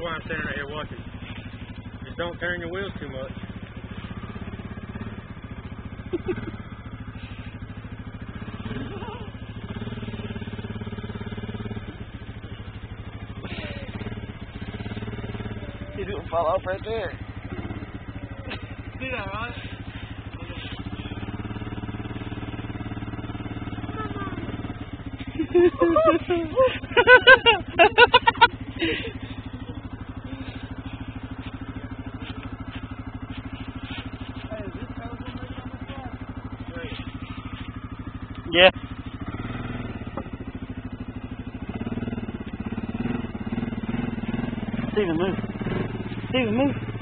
why I'm standing right here watching. Just don't turn your wheels too much. He's gonna fall off right there. See that, right? Yeah. Steven, move. Steven, move.